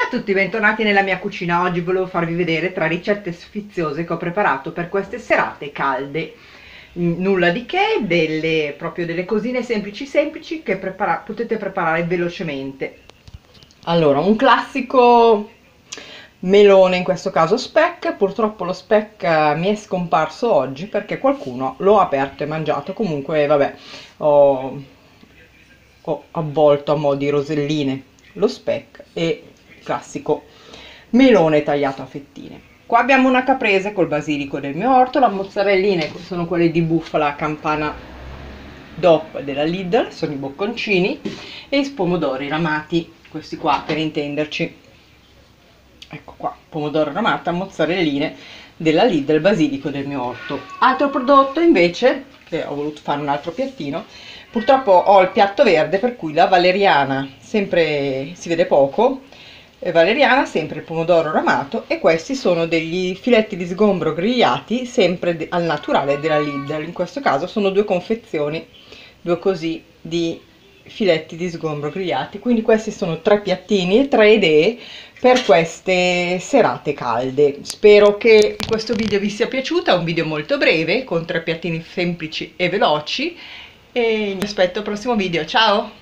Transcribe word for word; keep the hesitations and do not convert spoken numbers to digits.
Ciao a tutti, bentornati nella mia cucina. Oggi volevo farvi vedere tre ricette sfiziose che ho preparato per queste serate calde. Mm, Nulla di che, delle, proprio delle cosine semplici semplici che prepara- potete preparare velocemente. Allora, un classico melone, in questo caso speck. Purtroppo lo speck eh, mi è scomparso oggi perché qualcuno lo ha aperto e mangiato. Comunque, vabbè, ho, ho avvolto a mo' di roselline lo speck e il classico melone tagliato a fettine. Qua abbiamo una caprese col basilico del mio orto, le mozzarelline sono quelle di bufala campana D O P della Lidl, sono i bocconcini, e i pomodori ramati, questi qua per intenderci. Ecco qua, pomodoro ramato, mozzarelline della Lidl, basilico del mio orto. Altro prodotto invece, che ho voluto fare un altro piattino, purtroppo ho il piatto verde per cui la valeriana, sempre si vede poco, eh, valeriana, sempre il pomodoro ramato, e questi sono degli filetti di sgombro grigliati sempre al naturale della Lidl. In questo caso sono due confezioni, due così di filetti di sgombro grigliati. Quindi questi sono tre piattini e tre idee per queste serate calde. Spero che questo video vi sia piaciuto, è un video molto breve con tre piattini semplici e veloci, e vi aspetto al prossimo video. Ciao!